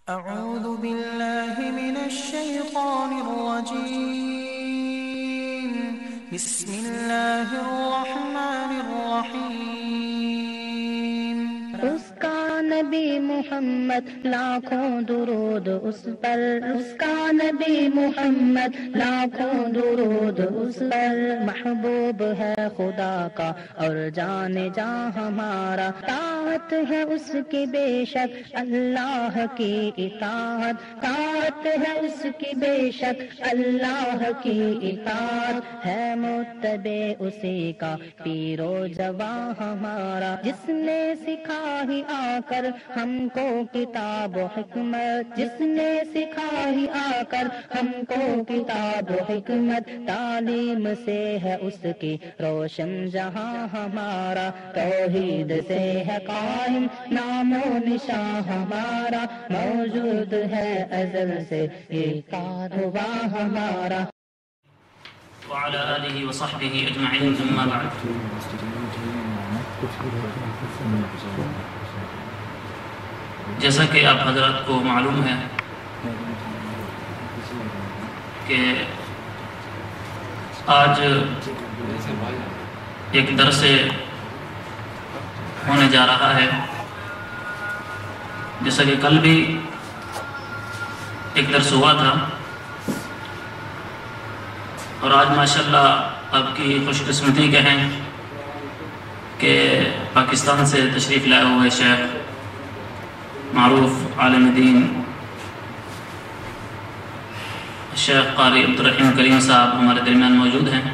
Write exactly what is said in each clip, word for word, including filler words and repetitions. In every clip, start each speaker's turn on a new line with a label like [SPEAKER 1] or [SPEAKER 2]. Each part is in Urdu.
[SPEAKER 1] أعوذ بالله من الشيطان الرجيم. بسم الله الرحمن الرحيم.
[SPEAKER 2] اس کا نبی محمد لاکھوں درود اس پر، اس کا نبی محمد لاکھوں درود اس پر، محبوب ہے خدا کا اور جان جاں ہمارا، طاعت ہے اس کی بے شک اللہ کی اطاعت، طاعت ہے اس کی بے شک اللہ کی اطاعت، ہے متبع اسی کا پیر و جواں ہمارا، جس نے سکھا ہی آ کر ہم کو کتاب و حکمت، جس نے سکھا ہی آ کر ہم کو کتاب و حکمت، تعلیم سے ہے اس کی روشن جہاں ہمارا، توحید سے ہے قائم نام و نشاں ہمارا، موجود ہے ازل سے یہ کارواں ہمارا۔
[SPEAKER 3] وعلى آله وصحبه أجمعين، أما بعد۔ جیسا کہ آپ حضرات کو معلوم ہے کہ آج ایک درس ہونے جا رہا ہے، جیسا کہ کل بھی ایک درس ہوا تھا، اور آج ماشاءاللہ آپ کی خوش قسمتی کہیں کہ پاکستان سے تشریف لائے ہوئے شیخ معروف عالم دین شیخ قاری عبدالرحیم کریم صاحب ہمارے درمیان موجود ہیں۔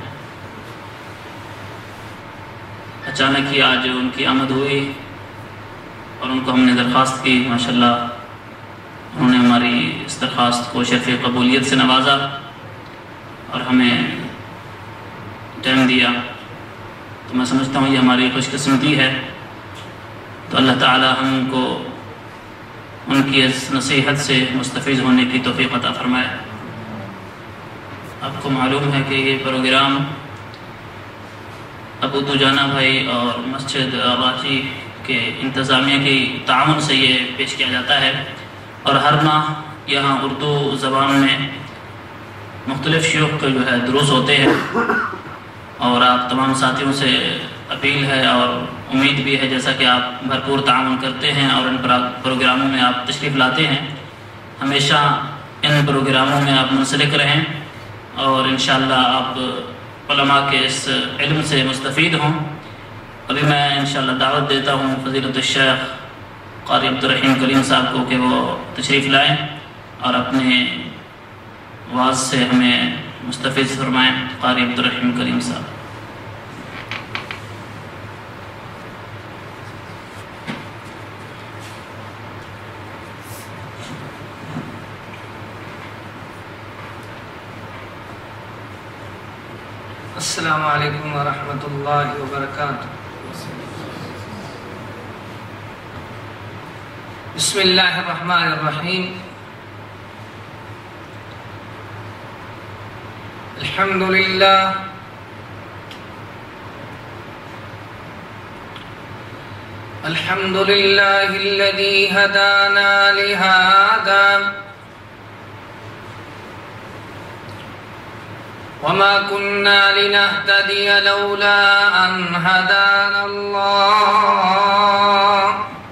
[SPEAKER 3] اچانک ہی آج ان کی آمد ہوئی اور ان کو ہم نے درخواست کی، ماشاءاللہ انہوں نے ہماری اس درخواست کو شرف قبولیت سے نوازا اور ہمیں ٹائم دیا، تو میں سمجھتا ہوں یہ ہماری خوش قسمتی ہے۔ تو اللہ تعالی ہم کو ان کی اس نصیحت سے مستفیض ہونے کی توفیق عطا فرمائے۔ آپ کو معلوم ہے کہ یہ پروگرام ابو دوجانہ بھائی اور مسجد راچی کے انتظامیہ کی تعاون سے یہ پیش کیا جاتا ہے، اور ہر ماہ یہاں اردو زبان میں مختلف شیوخ کے جو ہے دروس ہوتے ہیں، اور آپ تمام ساتھیوں سے اپیل ہے اور امید بھی ہے، جیسا کہ آپ بھرپور تعاون کرتے ہیں اور ان پروگراموں میں آپ تشریف لاتے ہیں، ہمیشہ ان پروگراموں میں آپ منسلک رہیں اور انشاءاللہ آپ علماء کے اس علم سے مستفید ہوں۔ ابھی میں انشاءاللہ دعوت دیتا ہوں فضیلت الشیخ قاری عبدالرحیم کریم صاحب کو کہ وہ تشریف لائیں اور اپنے واعظ سے ہمیں مستفیض فرمائیں۔ قاری عبدالرحیم کریم صاحب۔
[SPEAKER 4] السلام علیکم ورحمۃ اللہ وبرکاتہ۔ بسم اللہ الرحمن الرحیم۔ الحمد للہ الحمد للہ الذی ہدانا لہذا وما كنا لنهتدي لولا أن هدانا الله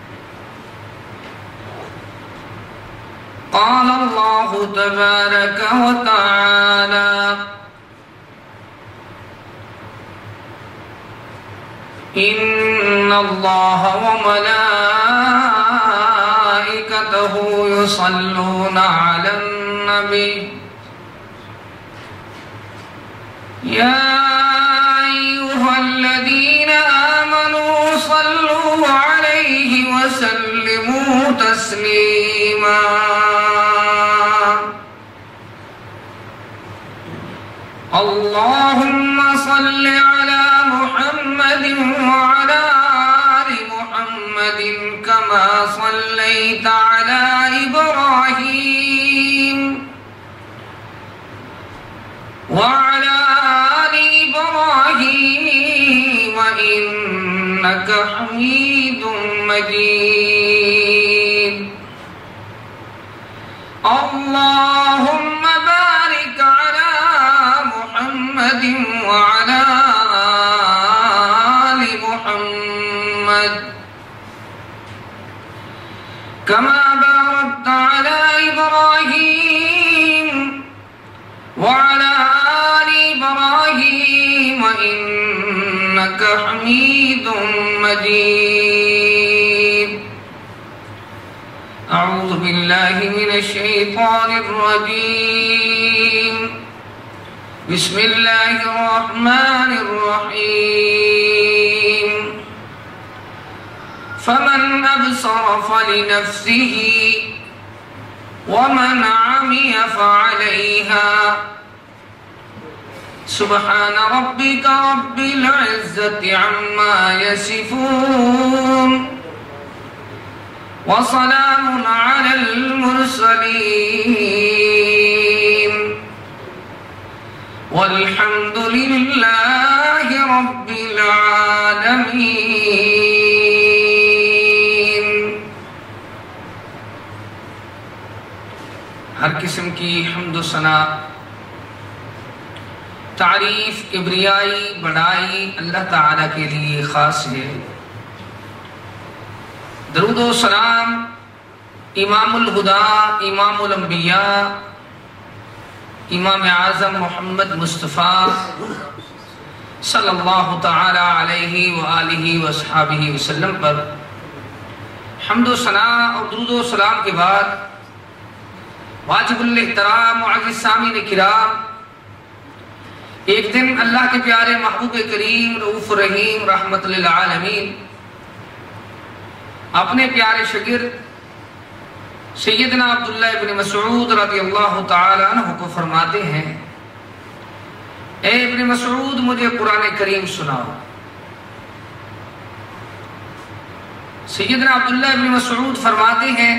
[SPEAKER 4] قال الله تبارك وتعالى إن الله وملائكته يصلون على النبي يا أيها الذين آمنوا صلوا عليه وسلموا تسليما اللهم صل على محمد وعلى آل محمد كما صليت على إبراهيم وعلى آل إبراهيم وإنك حميد مجيد اللهم بارك على محمد وعلى آل محمد كما باركت على إبراهيم وعلى آل إبراهيم إنك حميد مجيد. أعوذ بالله من الشيطان الرجيم. بسم الله الرحمن الرحيم. فمن أبصر فلنفسه ومن عمي فعليها. سبحان ربك رب العزة عما يصفون وسلام على المرسلين والحمد لله رب العالمين. ہر قسم کی حمد و ثنا، تعریف، کبریائی، بڑائی اللہ تعالیٰ کے لیے خاص ہے. درود و سلام امام الہدا، امام الانبیاء، امام اعظم محمد مصطفیٰ صلی اللہ تعالی علیہ وآلہ وصحابہ وسلم پر. حمد و ثنا اور درود و سلام کے بعد واجب الاحترام معزز سامعین کرام، ایک دن اللہ کے پیارے محبوب کریم رؤوف الرحیم رحمت للعالمین اپنے پیارے شاگرد سیدنا عبداللہ ابن مسعود رضی اللہ تعالی عنہ کو فرماتے ہیں، اے ابن مسعود مجھے قرآن کریم سناؤ. سیدنا عبداللہ ابن مسعود فرماتے ہیں،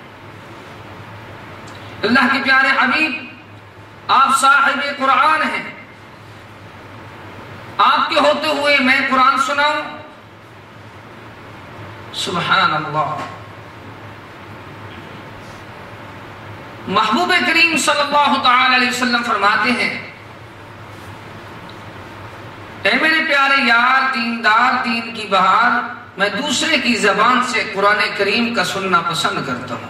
[SPEAKER 4] اللہ کے پیارے حبیب آپ صاحب قرآن ہیں، آپ کے ہوتے ہوئے میں قرآن سناؤں؟ سبحان اللہ. محبوب کریم صلی اللہ تعالی علیہ وسلم فرماتے ہیں، اے میرے پیارے یار دیندار، دین کی بہار، میں دوسرے کی زبان سے قرآن کریم کا سننا پسند کرتا ہوں.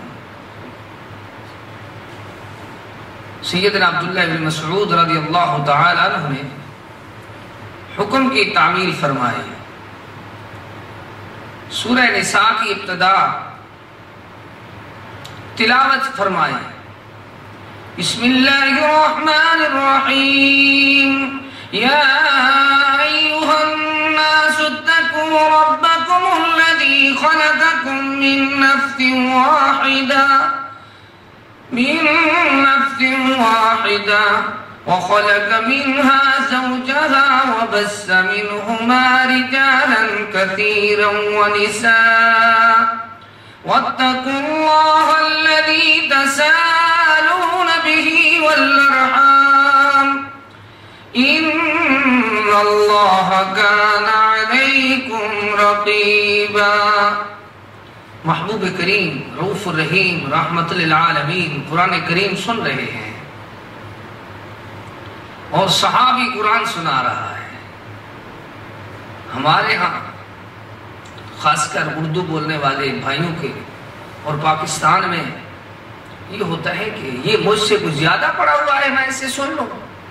[SPEAKER 4] سیدنا عبداللہ بن مسعود رضی اللہ تعالی عنہ نے حکم کی تعمیل فرمائی. سورہ نساء کی ابتدا تلاوت فرمائی. بسم اللہ الرحمن الرحیم. یا ایہا الناس اتقوا ربکم الذی خلقکم من نفس واحدہ من نفس واحدہ وخلق منها زوجها وبث منهما رجالا كثيرا ونساء واتقوا الله الذي تساءلون به والأرحام إن الله كان عليكم رقيبا. محبوب کریم رؤوف الرحیم رحمت للعالمین قرآن کریم سن رہے ہیں اور صحابی قرآن سنا رہا ہے. ہمارے ہاں خاص کر اردو بولنے والے بھائیوں کے اور پاکستان میں یہ ہوتا ہے کہ یہ مجھ سے کچھ زیادہ پڑھا ہوا ہے، میں اسے سن لوں.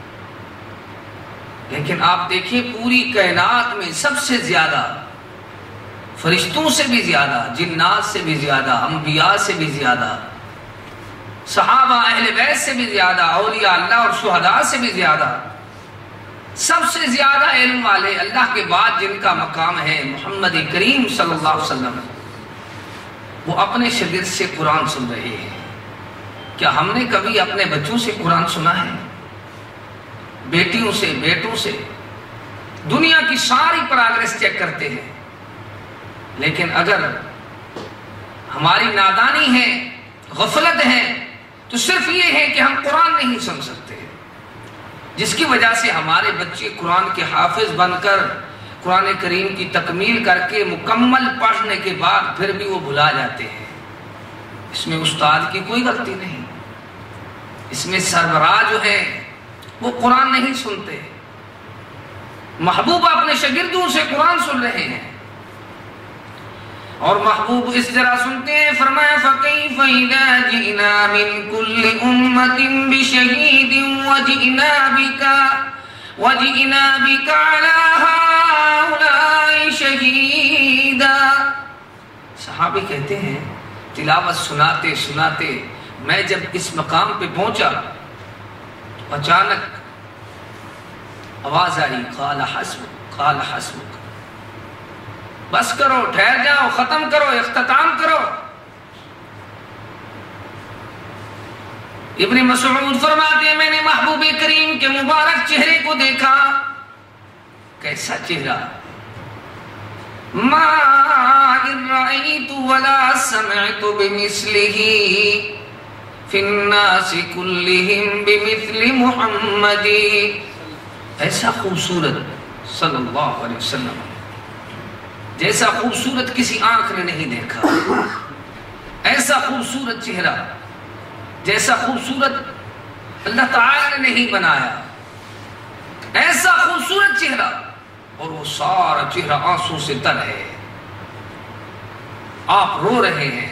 [SPEAKER 4] لیکن آپ دیکھیں پوری کائنات میں سب سے زیادہ، فرشتوں سے بھی زیادہ، جنات سے بھی زیادہ، انبیاء سے بھی زیادہ، صحابہ اہل بیت سے بھی زیادہ، اولیاء اللہ اور شہداء سے بھی زیادہ، سب سے زیادہ علم والے اللہ کے بعد جن کا مقام ہے محمد کریم صلی اللہ علیہ وسلم، وہ اپنے شاگرد سے قرآن سن رہے ہیں. کیا ہم نے کبھی اپنے بچوں سے قرآن سنا ہے؟ بیٹیوں سے، بیٹوں سے دنیا کی ساری پروگریس چیک کرتے ہیں، لیکن اگر ہماری نادانی ہے، غفلت ہے، تو صرف یہ ہے کہ ہم قرآن نہیں سن سکتے، جس کی وجہ سے ہمارے بچے قرآن کے حافظ بن کر قرآن کریم کی تکمیل کر کے مکمل پڑھنے کے بعد پھر بھی وہ بھلا جاتے ہیں. اس میں استاد کی کوئی غلطی نہیں. اس میں سربراہ جو ہیں وہ قرآن نہیں سنتے، محبوب اپنے شاگردوں سے قرآن سن رہے ہیں، اور محبوب اس طرح سنتے ہیں، فرمایا فَكَيْفَ إِذَا جِئْنَا مِن كُلِّ أُمَّةٍ بِشَهِيدٍ وَجِئْنَا بِكَ وَجِئْنَا بِكَ عَلَى هَؤُلَاءِ شَهِيدًا۔ صحابی کہتے ہیں تلاوت سناتے سناتے میں جب اس مقام پہ پہنچا تو اچانک آواز آئی، قال حسبک قال حسبک، بس کرو، ٹھہر جاؤ، ختم کرو، اختتام کرو۔ ابن مسعود فرماتے ہیں میں نے محبوب کریم کے مبارک چہرے کو دیکھا، کیسا چہرہ، ما ان رأیت ولا سمعت بمثلہ فی الناس کلہم بمثل محمد، ایسا خوبصورت صلی اللہ علیہ وسلم، جیسا خوبصورت کسی آنکھ نے نہیں دیکھا، ایسا خوبصورت چہرہ جیسا خوبصورت اللہ تعالی نے نہیں بنایا، ایسا خوبصورت چہرہ، اور وہ سارا چہرہ آنسوں سے تر ہے، آپ رو رہے ہیں،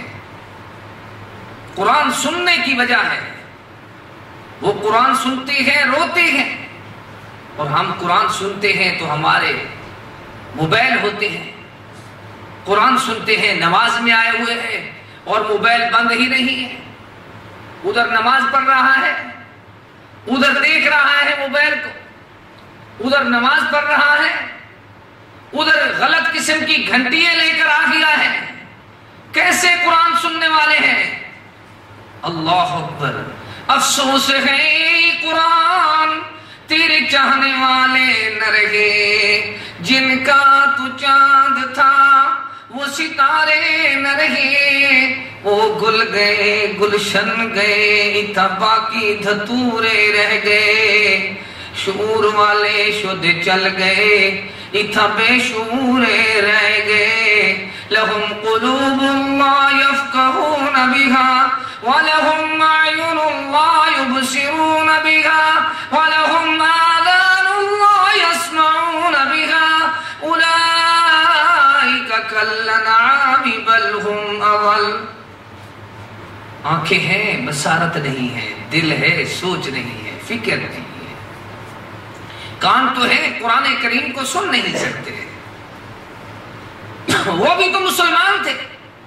[SPEAKER 4] قرآن سننے کی وجہ ہے، وہ قرآن سنتے ہیں روتے ہیں، اور ہم قرآن سنتے ہیں تو ہمارے موبائل ہوتے ہیں، قرآن سنتے ہیں نماز میں آئے ہوئے ہیں اور موبائل بند ہی نہیں ہے، ادھر نماز پڑھ رہا ہے، ادھر دیکھ رہا ہے موبائل کو، ادھر نماز پڑھ رہا ہے، ادھر غلط قسم کی گھنٹیاں لے کر آ گیا ہے، کیسے قرآن سننے والے ہیں؟ اللہ اکبر، افسوس ہے قرآن تیرے چاہنے والے نہ رہے، جن کا تو چاند تھا وہ ستارے نہ رہے، وہ گل گئے گلشن گئے اتھا باقی دھتورے رہ گئے، شعور والے شد چل گئے اتھا بے شعورے رہ گئے، لہم قلوب لا یفقہون بہا وَلَهُمْ أَعْيُنٌ لَا يُبْصِرُونَ بِهَا وَلَهُمْ آذَانٌ لَا يَسْمَعُونَ بِهَا أُولَئِكَ كَالْأَنْعَامِ بَلْ هُمْ أَضَلُّ۔ آنکھیں ہیں بصارت نہیں ہے، دل ہے سوچ نہیں ہے، فکر نہیں ہے، کان تو ہے قرآن کریم کو سن نہیں سکتے، وہ بھی تو مسلمان تھے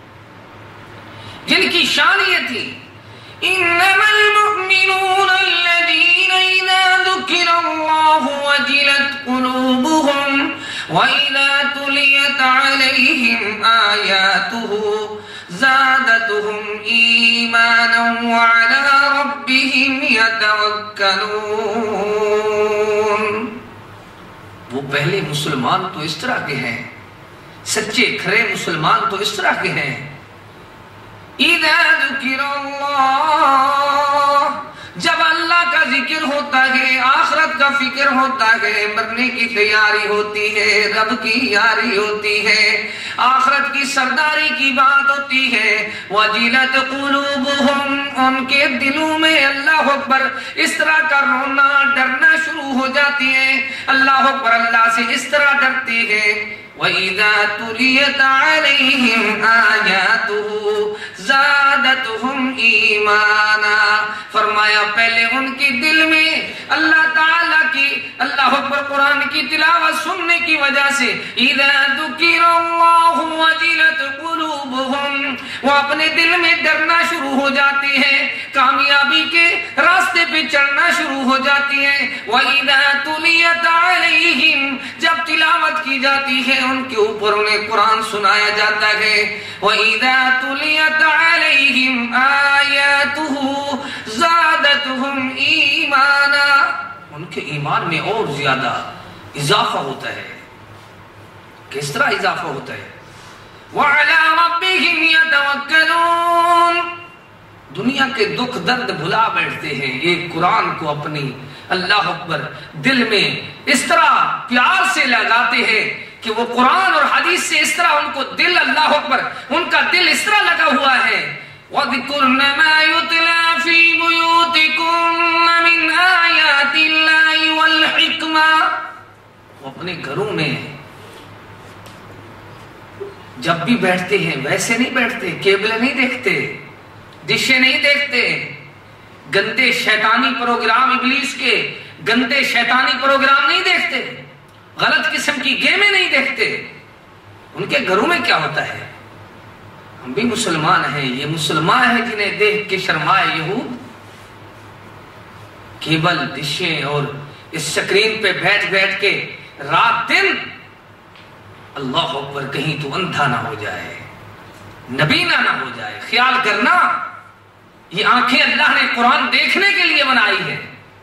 [SPEAKER 4] جن کی شان یہ تھی، انما المؤمنون الذین اذا ذکر اللہ وجلت قلوبهم واذا تلیت علیہم آیاتہ زادتهم ایمانا وعلی ربهم یتوکلون۔ وہ پہلے مسلمان تو اس طرح کے ہیں، سچے کھرے مسلمان تو اس طرح کے ہیں، اذا ذکر اللہ، جب اللہ کا ذکر ہوتا ہے، آخرت کا فکر ہوتا ہے، مرنے کی تیاری ہوتی ہے، رب کی یاری ہوتی ہے، آخرت کی سرداری کی بات ہوتی ہے، وجلت قلوبہم، ان کے دلوں میں اللہ اکبر اس طرح کا رونا ڈرنا شروع ہو جاتی ہے، اللہ اکبر اللہ سے اس طرح ڈرتی ہے، وَإِذَا تُلِيَتْ عَلَيْهِمْ آيَاتُهُ زَادَتْهُمْ إِيمَانًا، فرمایا پہلے ان کے دل میں اللہ تعالیٰ کی اللہ اکبر قرآن کی تلاوت سننے کی وجہ سے اِذَا ذُكِرَ اللَّهُ وَجِلَتْ قُلُوبُهُمْ، وہ اپنے دل میں ڈرنا شروع ہو جاتی ہے، کامیابی کے راستے پہ چڑھنا شروع ہو جاتی ہے، وَإِذَا تُلِيَتْ عَلَيْهِمْ، جب تلاوت کی جاتی ہے ان کے اوپر انہیں قرآن سنایا جاتا ہے، وَإِذَا تُلِيَتْ عَلَيْهِمْ آيَاتُهُ زَادَتْهُمْ إِيمَانًا، ان کے ایمان میں اور زیادہ اضافہ ہوتا ہے، کس طرح اضافہ ہوتا ہے، وَعَلَى رَبِّهِمْ يَتَوَكَّلُونَ، دنیا کے دکھ درد بھلا بیٹھتے ہیں، یہ قرآن کو اپنی اللہ اکبر دل میں اس طرح پیار سے لگاتے ہیں کہ وہ قرآن اور حدیث سے اس طرح ان کو دل اللہ اکبر ان کا دل اس طرح لگا ہوا ہے، وَذِكُرْنَ مَا يُتْلَى فِي بُيُوتِكُمْ گھروں میں جب بھی بیٹھتے ہیں ویسے نہیں بیٹھتے، کیبل نہیں دیکھتے، ڈشیں نہیں دیکھتے، گندے شیطانی پروگرام ابلیس کے گندے شیطانی پروگرام نہیں دیکھتے، غلط قسم کی گیمیں نہیں دیکھتے۔ ان کے گھروں میں کیا ہوتا ہے؟ ہم بھی مسلمان ہیں، یہ مسلمان ہیں جنہیں دیکھ کے شرمائے یہود، کیبل ڈشیں اور اس سکرین پہ بیٹھ بیٹھ کے رات دن۔ اللہ اکبر، کہیں تو اندھا نہ ہو جائے، نبینا نہ ہو جائے۔ خیال کرنا، یہ آنکھیں اللہ نے قرآن دیکھنے کے لیے بنائی ہیں،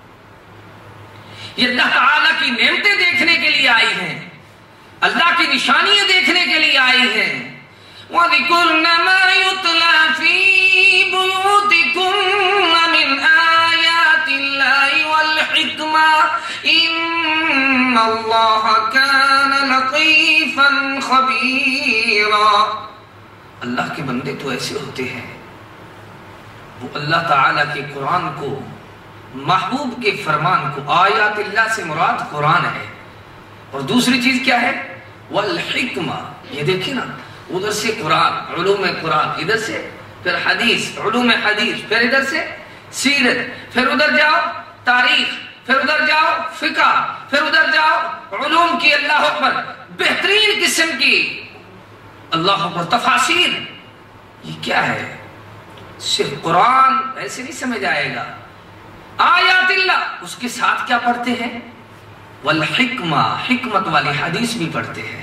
[SPEAKER 4] یہ اللہ تعالیٰ کی نعمتیں دیکھنے کے لیے آئی ہیں، اللہ کی نشانیاں دیکھنے کے لیے آئی ہیں۔ وَذِكُرْنَ مَا يُتْلَى فِي بُيُوتِكُنَّ مِنْ آيَاتِ اللَّهِ وَالْحِكْمَةِ إِنَّ اللَّهَ كَانَ لَطِيفًا خَبِيرًا۔ اللہ کے بندے تو ایسے ہوتے ہیں، وہ اللہ تعالیٰ کے قرآن کو، محبوب کے فرمان کو، آیات اللہ سے مراد قرآن ہے، اور دوسری چیز کیا ہے؟ والحکمہ۔ یہ دیکھیں نا، ادھر سے قرآن، علوم قرآن، ادھر سے پھر حدیث، علوم حدیث، پھر ادھر سے سیرت، پھر ادھر جاؤ تاریخ، پھر ادھر جاؤ فقہ، پھر ادھر جاؤ علوم کی اللہ اکبر بہترین قسم کی اللہ اکبر تفاسیر۔ یہ کیا ہے؟ صرف قرآن ایسے نہیں سمجھ آئے گا، آیات اللہ اس کے ساتھ کیا پڑھتے ہیں؟ والحکمہ، حکمت والی حدیث بھی پڑھتے ہیں۔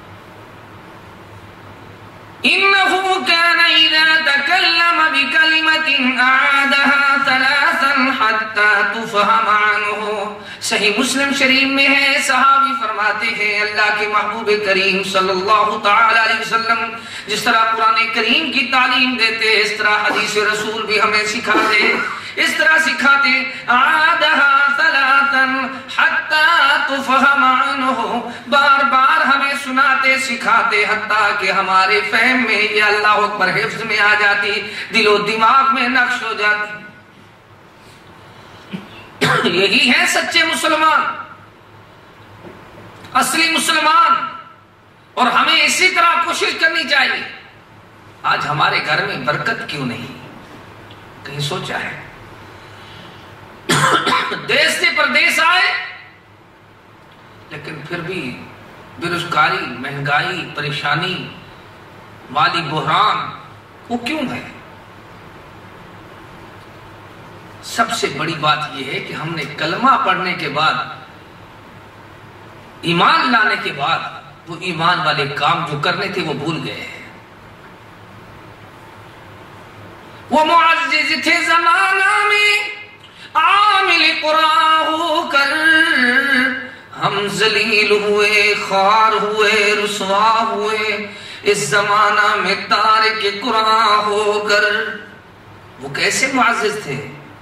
[SPEAKER 4] إِنَّهُ كَانَ إِذَا تَكَلَّمَ بِكَلِمَةٍ أَعَادَهَا ثَلَاثًا حَتَّى تُفْهَمَ عَنْهُ۔ صحیح مسلم شریف میں ہے، صحابی فرماتے ہیں اللہ کے محبوب کریم صلی اللہ تعالی علیہ وسلم جس طرح قرآن کریم کی تعلیم دیتے، اس طرح حدیث رسول بھی ہمیں سکھاتے، اس طرح سکھاتے۔ أَعَادَهَا ثَلَاثًا حَتَّى تُفْهَمَ عَنْهُ، بار بار ہمیں سناتے سکھاتے حتیٰ کہ ہمارے فہم میں یہ اللہ اکبر حفظ میں آ جاتی، دل و دماغ میں نقش ہو جاتی۔ یہی ہے سچے مسلمان، اصلی مسلمان، اور ہمیں اسی طرح کوشش کرنی چاہیے۔ آج ہمارے گھر میں برکت کیوں نہیں؟ کہیں سوچا ہے؟ دیس سے پردیس آئے لیکن پھر بھی بےروزگاری، مہنگائی، پریشانی، مالی بحران، وہ کیوں ہے؟ سب سے بڑی بات یہ ہے کہ ہم نے کلمہ پڑھنے کے بعد، ایمان لانے کے بعد، وہ ایمان والے کام جو کرنے تھے وہ بھول گئے ہیں۔ وہ معزز تھے زمانہ میں عامل قرآن ہو کر، ہم ذلیل ہوئے، خوار ہوئے، رسوا ہوئے اس زمانہ میں تارک قرآن ہو کر۔ وہ کیسے معزز تھے؟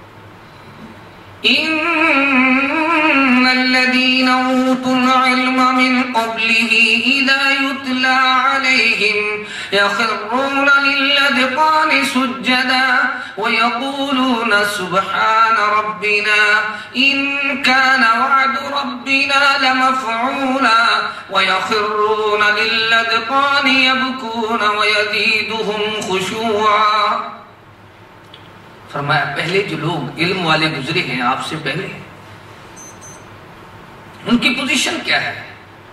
[SPEAKER 4] ان الذين اوتوا العلم من قبله اذا يتلى عليهم يخرون للاذقان سجدا ويقولون سبحان ربنا ان كان وعد ربنا لمفعولا ويخرون للاذقان يبكون ويزيدهم خشوعا۔ فرمایا پہلے جو لوگ علم والے گزرے ہیں آپ سے پہلے، ان کی پوزیشن کیا ہے؟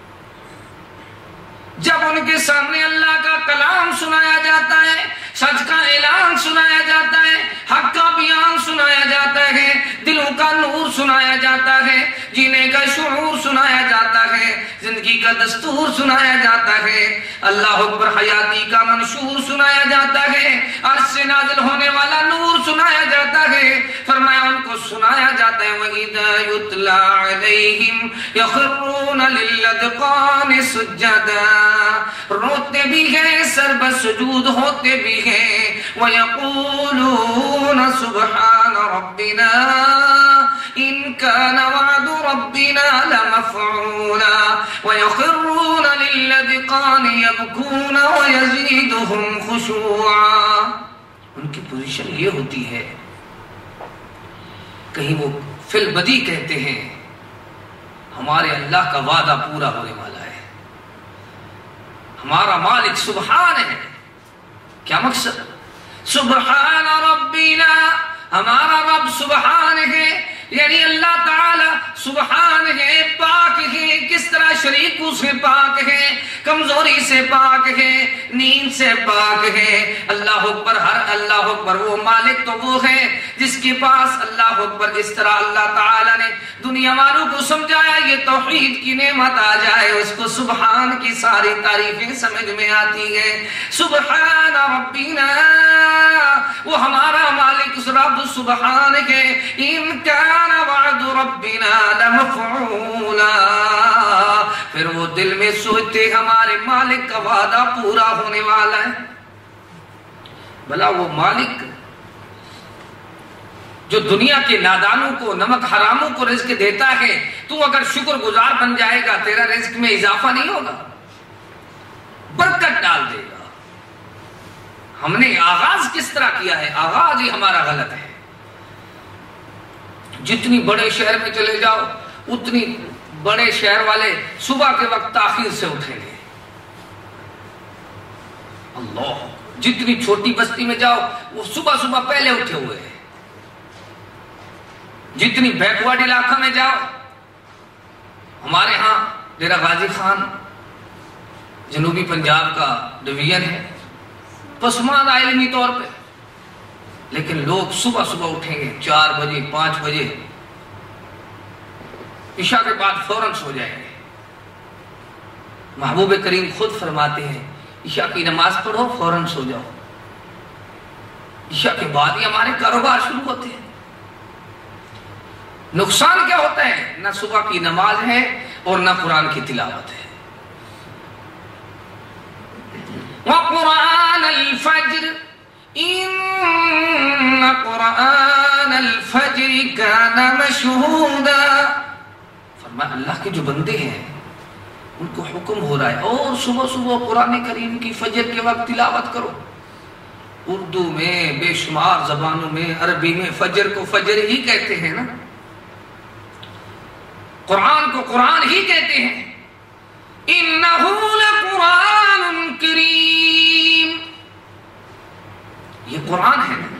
[SPEAKER 4] جب ان کے سامنے اللہ کا کلام سنایا جاتا ہے، سچ کا اعلان سنایا جاتا ہے، حق کا بیان سنایا جاتا ہے، دلوں کا نور سنایا جاتا ہے، جینے کا شعور سنایا جاتا ہے، زندگی کا دستور سنایا جاتا ہے، اللہ اکبر حیاتی کا منشور سنایا جاتا ہے، عرش سے نازل ہونے والا نور سنایا جاتا ہے، فرمایا ان کو سنایا جاتا ہے وَإِذَا يُتْلَى عَلَيْهِمْ يَخِرُّونَ لِلْأَذْقَانِ سُجَّدًا، روتے بھی ہیں، سر بسجود ہوتے بھی ہیں، وَيَقُولُونَ سُبْحَانَ رَبِّنَا إِن كَانَ وَعْدُ رَبِّنَا لَمَفْعُولًا وَيَخِرُّونَ لِلْأَذْقَانِ يَبْكُونَ وَيَزِيدُهُمْ خُشُوعًا۔ ان کی پوزیشن یہ ہوتی ہے، کہیں وہ فی البدی کہتے ہیں ہمارے اللہ کا وعدہ پورا ہونے والا ہے. ہمارا مالک سبحان ہے. کیا مقصد؟ سبحان ربنا، ہمارا رب سبحان ہے، یعنی اللہ تعالی سبحان ہے، پاک ہے. کس طرح؟ شریکوں سے پاک ہے، کمزوری سے پاک ہے، نیند سے پاک ہے. اللہ اکبر. ہر اللہ اکبر. وہ مالک تو وہ ہے جس کے پاس اللہ اکبر اس طرح اللہ تعالی نے دنیا والوں کو سمجھایا یہ توحید کی نعمت آ جائے، اس کو سبحان کی ساری تعریفیں سمجھ میں آتی ہے. سبحان ربنا، وہ ہمارا مالک رب سبحان ہے. ان کان وعد ربنا لمفعولا، پھر وہ دل میں سوچتے ہمارے مالک کا وعدہ پورا ہونے والا ہے. بھلا وہ مالک جو دنیا کے نادانوں کو، نمک حراموں کو رزق دیتا ہے، تو اگر شکر گزار بن جائے گا تیرا رزق میں اضافہ نہیں ہوگا، برکت ڈال دے گا. ہم نے آغاز کس طرح کیا ہے؟ آغاز ہی ہمارا غلط ہے. جتنی بڑے شہر میں چلے جاؤ اتنی بڑے شہر والے صبح کے وقت تاخیر سے اٹھیں گے. اللہ. جتنی چھوٹی بستی میں جاؤ وہ صبح صبح پہلے اٹھے ہوئے ہیں. جتنی بیکورڈ علاقہ میں جاؤ، ہمارے ہاں ڈیرہ غازی خان جنوبی پنجاب کا ڈویژن ہے، پسماندہ علمی طور پہ، لیکن لوگ صبح صبح اٹھیں گے چار بجے پانچ بجے، عشاء کے بعد فوراً سو جائیں گے. محبوب کریم خود فرماتے ہیں عشاء کی نماز پڑھو فوراً سو جاؤ. عشاء کے بعد ہی ہمارے کاروبار شروع ہوتے ہیں. نقصان کیا ہوتا ہے؟ نہ صبح کی نماز ہے اور نہ قرآن کی تلاوت ہے. وَقُرْآنَ الْفَجْرِ إِنَّ قُرْآنَ الْفَجْرِ كَانَ مَشْهُودًا. فرمایا اللہ کے جو بندے ہیں ان کو حکم ہو رہا ہے اور صبح صبح قرآن کریم کی فجر کے وقت تلاوت کرو. اردو میں بے شمار زبانوں میں، عربی میں فجر کو فجر ہی کہتے ہیں نا، قرآن کو قرآن ہی کہتے ہیں. إِنَّهُ لَقُرْآنٌ كَرِيمٌ، یہ قرآن ہے نا،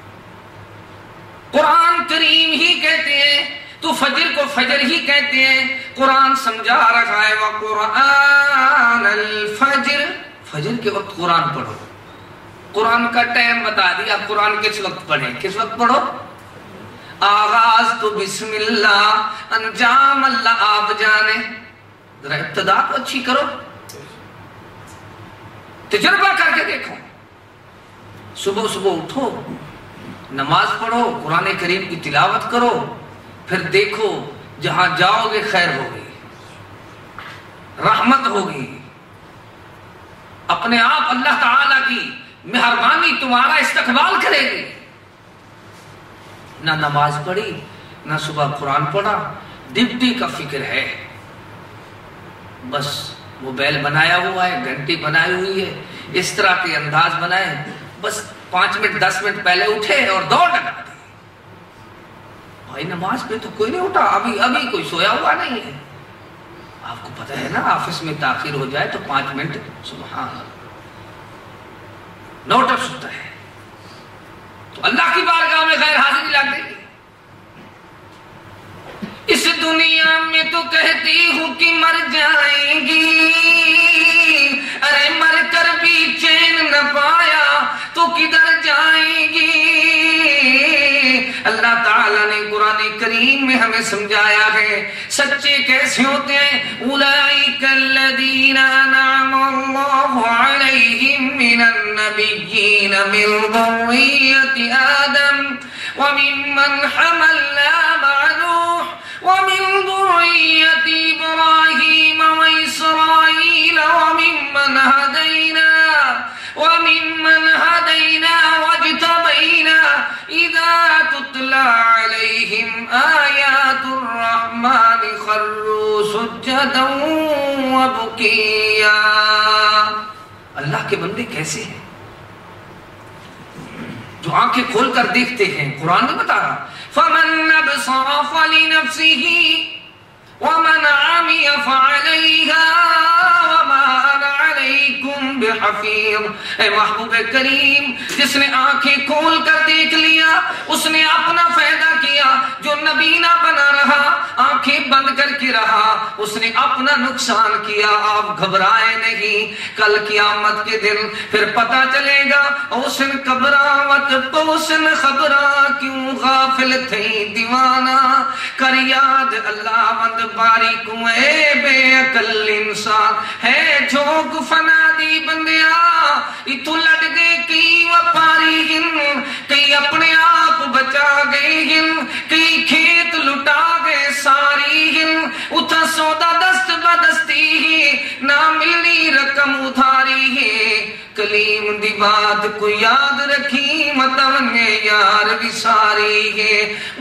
[SPEAKER 4] قرآن کریم ہی کہتے ہیں. تو فجر کو فجر ہی کہتے ہیں. قرآن سمجھا رکھا ہے وَقُرْآنَ الْفَجْرِ، فجر کے وقت قرآن پڑھو. قرآن کا ٹائم بتا دیا، قرآن کس وقت پڑھیں، کس وقت پڑھو. آغاز تو بسم اللہ، انجام اللہ آپ جانے. ذرا ابتدا تو اچھی کرو، تجربہ کر کے دیکھو. صبح صبح اٹھو، نماز پڑھو، قرآن کریم کی تلاوت کرو، پھر دیکھو جہاں جاؤ گے خیر ہوگی، رحمت ہوگی. اپنے آپ اللہ تعالی کی مہربانی تمہارا استقبال کرے گی. نہ نماز پڑھی، نہ صبح قرآن پڑھا، ڈپٹی کا فکر ہے. بس موبائل بنایا ہوا ہے، گھنٹی بنائی ہوئی ہے، اس طرح کے انداز بنائے، بس پانچ منٹ دس منٹ پہلے اٹھے اور دوڑ لگا دی. بھائی نماز پہ تو کوئی نہیں اٹھا، ابھی ابھی کوئی سویا ہوا نہیں ہے. آپ کو پتہ ہے نا آفس میں تاخیر ہو جائے تو پانچ منٹ سبحان اللہ نوٹر سکتا ہے، تو اللہ کی بارگاہ میں غیر حاضری لگ گئی. اس دنیا میں تو کہتی ہوں کہ مر جائیں گی، ارے مر کر بھی چین نہ پایا تو کدھر جائیں گی. اللہ تعالیٰ نے قرآن کریم میں ہمیں سمجھایا ہے سچے کیسے ہوتے ہیں. اولئک الذین انعم اللہ علیہم من النبیین من ذریۃ آدم وممن حملنا مع نوح ومن ذریۃ ابراہیم واسرائیل وممن ہدینا وممن ہدینا واجتبینا اذا تتلی علیہم آیات الرحمن خروا سجدا وبکیا. اللہ کے بندے کیسے ہیں جو آنکھیں کھول کر دیکھتے ہیں. قرآن نہیں بتا رہا فَمَنْ أَبْصَرَ فَلِنَفْسِهِ، ومن عمي فعليها وما انا عليكم بحفيظ. اے محبوب کریم، جس نے آنکھیں کھول کر دیکھ لیا اس نے اپنا فائدہ کیا، جو نبی نہ بنا رہا آنکھیں بند کر کے رہا اس نے اپنا نقصان کیا. آپ گھبرائے نہیں، کل قیامت کے دن پھر پتا چلے گا اوسن قبراوت پوسن خبراں کیوں غافل تھیں دیوانہ کر یاد اللہ مند باری کو. اے بے عقل انسان ہے جھوک فنا دی بندیا اتو لٹ گئے کئی وپاری ہن، کئی اپنے آپ بچا گئے ہن، کئی کھیت لٹا گئے ساری ہن. اتھا سودا دست بدستی ہی نہ ملنی رقم ادھاری ہے. کلیم دی بات کو یاد رکھی متونے یار وساری ہے.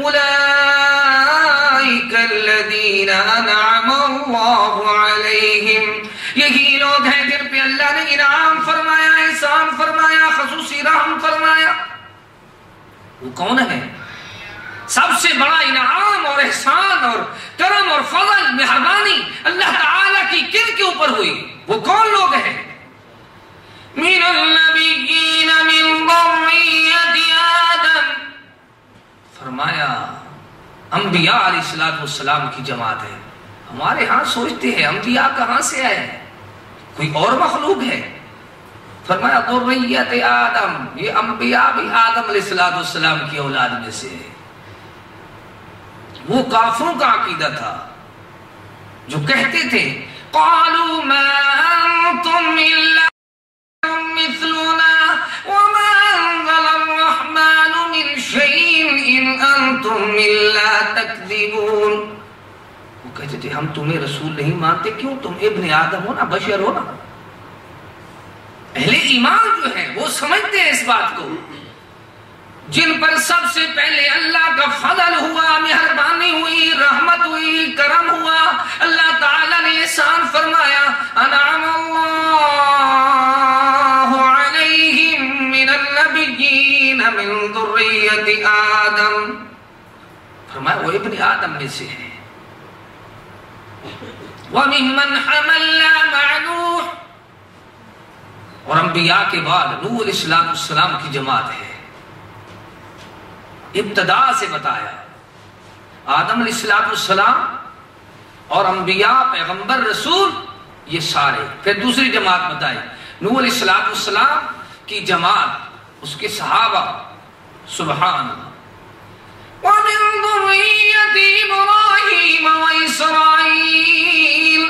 [SPEAKER 4] اولئک الذین انعم اللہ علیہم، یہی لوگ ہیں جن پہ اللہ نے انعام فرمایا، احسان فرمایا، خصوصی رحم فرمایا. وہ کون ہے؟ سب سے بڑا انعام اور احسان اور کرم اور فضل مہربانی اللہ تعالیٰ کی کن کے اوپر ہوئی؟ وہ کون لوگ ہیں؟ من النبیین من ذریۃ آدم، فرمایا انبیاء علیہ السلام کی جماعت ہے. ہمارے ہاں سوچتے ہیں انبیاء کہاں سے آئے، کوئی اور مخلوق ہے؟ فرمایا ذریۃ آدم، یہ انبیاء بھی آدم علیہ السلام کی اولاد میں سے ہے. وہ کافروں کا عقیدہ تھا جو کہتے تھے قالوا ما انتم الا مثلنا وما انزل الرحمن من شيء ان انتم الا تكذبون. وہ کہتے تھے ہم تمہیں رسول نہیں مانتے، کیوں؟ تم ابن آدم ہو نا، بشر ہو نا. اہل ایمان جو ہیں وہ سمجھتے ہیں اس بات کو، جن پر سب سے پہلے اللہ کا فضل ہوا، مہربانی ہوئی، رحمت ہوئی، کرم ہوا، اللہ تعالیٰ نے احسان فرمایا. انعم اللہ علیہم من النبیین من ذریۃ آدم، فرمایا وہ ابن آدم میں سے ہے. وَمِمَّنْ حَمَلْنَا مَعَ نُوحٍ، اور انبیاء کے بعد نوح علیہ السلام کی جماعت ہے. ابتدا سے بتایا آدم علیہ السلام اور انبیاء پیغمبر رسول یہ سارے. پھر دوسری جماعت بتائی نوح علیہ السلام کی جماعت، اس کے صحابہ. سبحان اللہ. وَمِن ذُرِّيَّةِ إِبْرَاهِيمَ وَإِسْرَائِيلَ،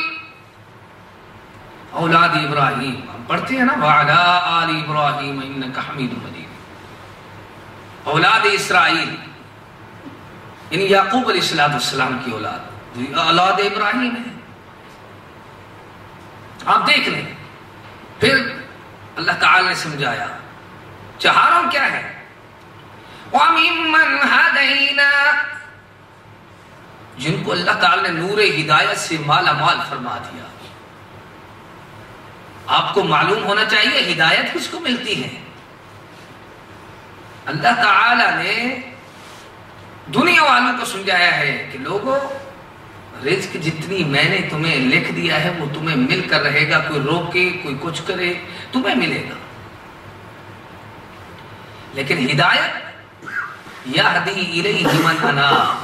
[SPEAKER 4] اولاد ابراہیم ہم پڑھتے ہیں نا وَعَلَىٰ آلِ إِبْرَاهِيمَ إِنَّكَ حَمِيدٌ مَجِيدٌ. اولاد اسرائیل یعنی یعقوب علیہ السلام کی اولاد، اولاد ابراہیم ہے. آپ دیکھ لیں. پھر اللہ تعالی نے سمجھایا چہارم کیا ہے. وَمِمَّنْ هَدَيْنَا، جن کو اللہ تعالی نے نور ہدایت سے مالا مال فرما دیا. آپ کو معلوم ہونا چاہیے ہدایت کس کو ملتی ہے. اللہ تعالی نے دنیا والوں کو سمجھایا ہے کہ لوگوں رزق جتنی میں نے تمہیں لکھ دیا ہے وہ تمہیں مل کر رہے گا. کوئی روکے کوئی کچھ کرے تمہیں ملے گا. لیکن ہدایت یہدی الیہ من اناب،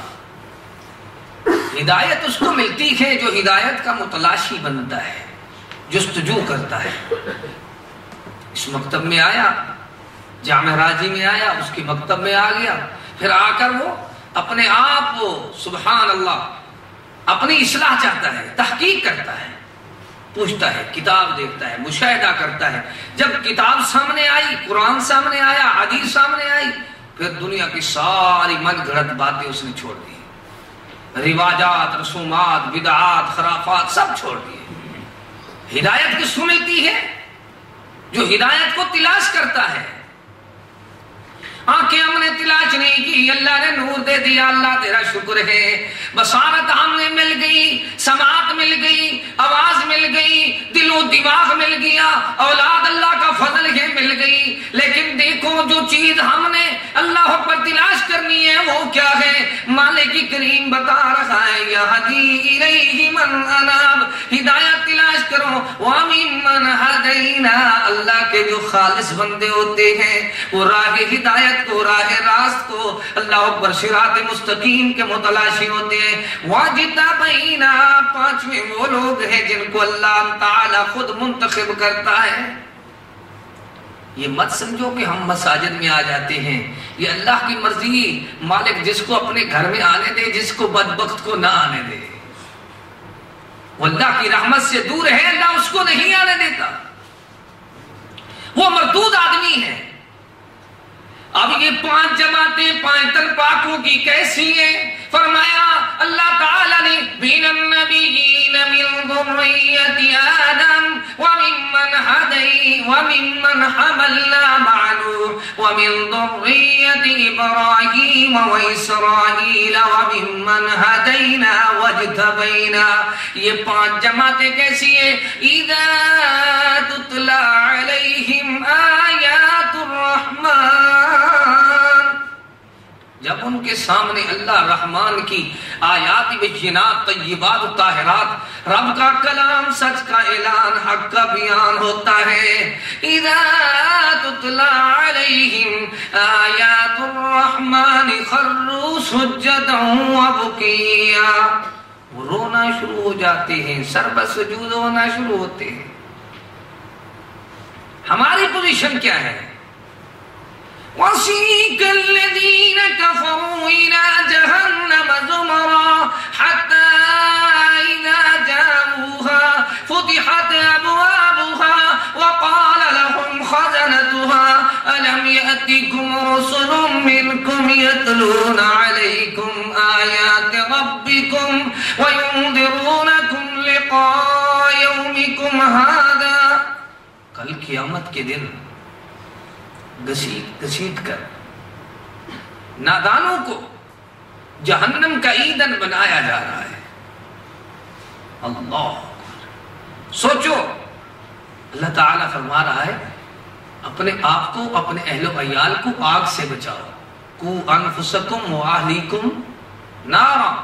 [SPEAKER 4] ہدایت اس کو ملتی ہے جو ہدایت کا متلاشی بنتا ہے، جستجو کرتا ہے. اس مکتب میں آیا، جامع راضی میں آیا، اس کے مکتب میں آ گیا، پھر آ کر وہ اپنے آپ کو سبحان اللہ اپنی اصلاح چاہتا ہے، تحقیق کرتا ہے، پوچھتا ہے، کتاب دیکھتا ہے، مشاہدہ کرتا ہے. جب کتاب سامنے آئی، قرآن سامنے آیا، حدیث سامنے آئی، پھر دنیا کی ساری من گھڑت باتیں اس نے چھوڑ دی. رواجات، رسومات، بدعات، خرافات سب چھوڑ دیے. ہدایت کس کو ملتی ہے؟ جو ہدایت کو تلاش کرتا ہے. آنکھیں ہم نے تلاش نہیں کی، اللہ نے نور دے دیا، اللہ تیرا شکر ہے. بصارت ہم نے مل گئی، سماعت مل گئی، آواز مل گئی، دل و دماغ مل گیا، اولاد اللہ کا فضل ہے مل گئی. لیکن دیکھو جو چیز ہم نے اللہ پر تلاش کرنی ہے وہ کیا ہے؟ مالک کریم بتا رہا ہے یہدی الیہ من اناب، ہدایت تلاش کرو، وَمِمَّنْ هَدَيْنَا، اللہ کے جو خالص بندے ہوتے ہیں وہ راہ ہدایت کو، راہ راست کو، اللہ اکبر، صراط مستقیم کے متلاشی ہوتے ہیں۔ وَاجْتَبَيْنَا، پانچویں وہ لوگ ہیں جن کو اللہ تعالیٰ خود منتخب کرتا ہے۔ یہ مت سمجھو کہ ہم مساجد میں آ جاتے ہیں، یہ اللہ کی مرضی، مالک جس کو اپنے گھر میں آنے دے، جس کو بدبخت کو نہ آنے دے، وہ اللہ کی رحمت سے دور ہے، اللہ اس کو نہیں آنے دیتا، وہ مردود آدمی ہے۔ اب یہ پانچ جماعتیں پانچ تن پاکوں کی کیسی ہیں؟ فرمایا اللہ تعالیٰ نے بین النبیین من ذریت آدم وممن ہدی وممن حملنا مع نوح ومن ذریت ابراہیم واسرائیل وممن ہدینا واجتبینا، یہ پانچ جماعتیں کیسی ہیں؟ اذا تتلی علیہم آیات الرحمن، جب ان کے سامنے اللہ رحمان کی آیات بینات طیبات و طاہرات، رب کا کلام، سچ کا اعلان، حق کا بیان ہوتا ہے، اذا تتلی علیہم آیات الرحمن خروا سجدا وبکیا، وہ رونا شروع ہو جاتے ہیں، سر بسجود ہونا شروع ہوتے ہیں۔ ہماری پوزیشن کیا ہے؟ وَسِيقَ الَّذِينَ كَفَرُوا إِلَى جَهَنَّمَ زُمَرًا حَتَّى إِذَا جَاءُوهَا فُتِحَتْ أَبْوَابُهَا وَقَالَ لَهُمْ خَزَنَتُهَا أَلَمْ يَأْتِكُمْ رُسُلٌ مِّنكُمْ يَتْلُونَ عَلَيْكُمْ آيَاتِ رَبِّكُمْ وَيُنذِرُونَكُمْ لِقَاءَ يَوْمِكُمْ هَذَا، کل قیامت کے دن گھسیٹ گھسیٹ کر نادانوں کو جہنم کا ایندھن بنایا جا رہا ہے۔ اللہ سوچو، اللہ تعالیٰ فرما رہا ہے اپنے آپ کو، اپنے اہل و عیال کو آگ سے بچاؤ، قُوا أَنفُسَكُمْ وَأَهْلِيكُمْ نَارًا،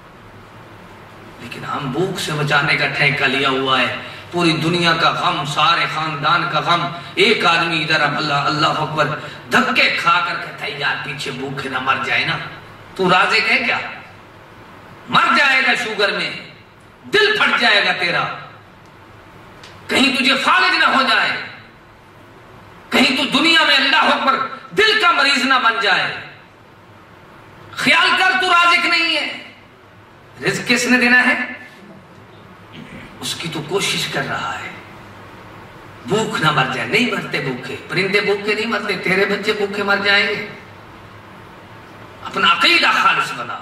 [SPEAKER 4] لیکن ہم بھوک سے بچانے کا ٹھیکہ لیا ہوا ہے، پوری دنیا کا غم، سارے خاندان کا غم، ایک آدمی ادھر اللہ اللہ اکبر دھکے کھا کر کہتا ہے یار پیچھے بھوکے نہ مر جائے نا، تو رازق ہے کیا؟ مر جائے گا شوگر میں، دل پھٹ جائے گا تیرا، کہیں تجھے فالج نہ ہو جائے، کہیں تو دنیا میں اللہ اکبر دل کا مریض نہ بن جائے، خیال کر تو رازق نہیں ہے، رزق کس نے دینا ہے؟ اس کی تو کوشش کر رہا ہے، بھوک نہ مر جائے، نہیں مرتے بھوکے، پرندے بھوکے نہیں مرتے، تیرے بچے بھوکے مر جائیں گے، اپنا عقیدہ خالص بنا،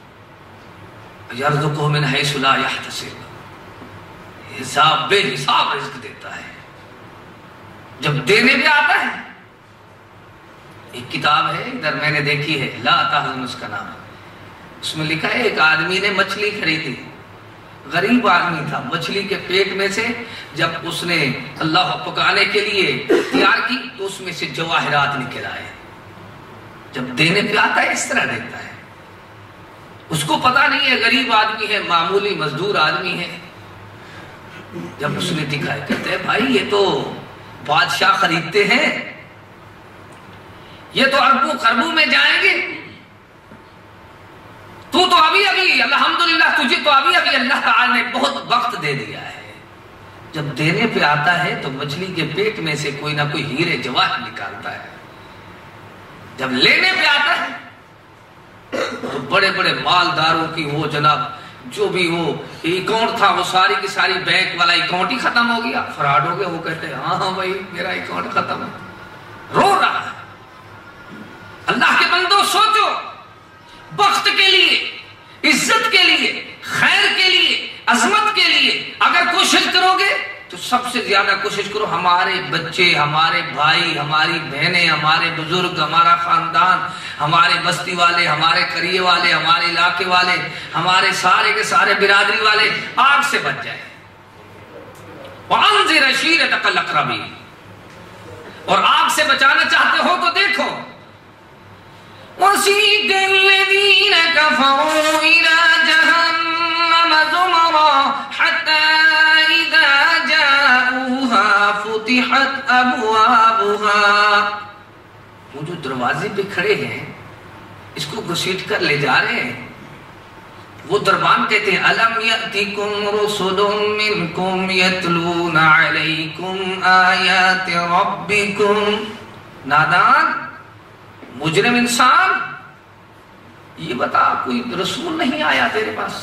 [SPEAKER 4] یرزقہ من حیث لا یحتسب، حساب بے حساب رزق دیتا ہے، جب دینے بھی آتا ہے۔ ایک کتاب ہے ادھر میں نے دیکھی ہے، لا تحزن اس کا نام، اس میں لکھا ہے ایک آدمی نے مچھلی خریدی، غریب آدمی تھا، مچھلی کے پیٹ میں سے جب اس نے اللہ پکانے کے لیے تیار کی تو اس میں سے جواہرات نکل آئے، جب دینے پہ آتا ہے اس طرح دیتا ہے، اس کو پتا نہیں ہے غریب آدمی ہے، معمولی مزدور آدمی ہے، جب اس نے دکھایا کہتے ہیں بھائی یہ تو بادشاہ خریدتے ہیں، یہ تو اربوں خربوں میں جائیں گے، تو تو ابھی ابھی الحمدللہ تجھے تو ابھی ابھی اللہ تعالی نے بہت وقت دے دیا ہے، جب دینے پہ آتا ہے تو مچھلی کے پیٹ میں سے کوئی نہ کوئی ہیرے جواہر نکالتا ہے، جب لینے پہ آتا ہے تو بڑے بڑے مالداروں کی وہ جناب جو بھی وہ اکاؤنٹ تھا وہ ساری کی ساری بینک والا اکاؤنٹ ہی ختم ہو گیا، فراڈ ہو گیا، وہ کہتے ہیں ہاں ہاں بھائی میرا اکاؤنٹ ختم ہے، رو رہا ہے۔ اللہ کے بندوں سوچو، وقت کے لیے، عزت کے لیے، خیر کے لیے، عظمت کے لیے اگر کوشش کرو گے تو سب سے زیادہ کوشش کرو ہمارے بچے، ہمارے بھائی، ہماری بہنیں، ہمارے بزرگ، ہمارا خاندان، ہمارے بستی والے، ہمارے قریے والے، ہمارے علاقے والے، ہمارے سارے کے سارے برادری والے آگ سے بچ جائیں۔ وَأَنذِرْ عَشِيرَتَكَ الْأَقْرَبِينَ، اور آگ سے بچانا چاہتے ہو تو دیکھو، وَسِيقَ الَّذِينَ كَفَرُوا وہ جو دروازے پہ کھڑے ہیں اس کو گھسیٹ کر لے جا رہے ہیں. وہ دربان کہتے ہیں الم یأتکم رسل منکم یتلون علیکم آیات ربکم. نادان مجرم انسان، یہ بتا کوئی رسول نہیں آیا تیرے پاس؟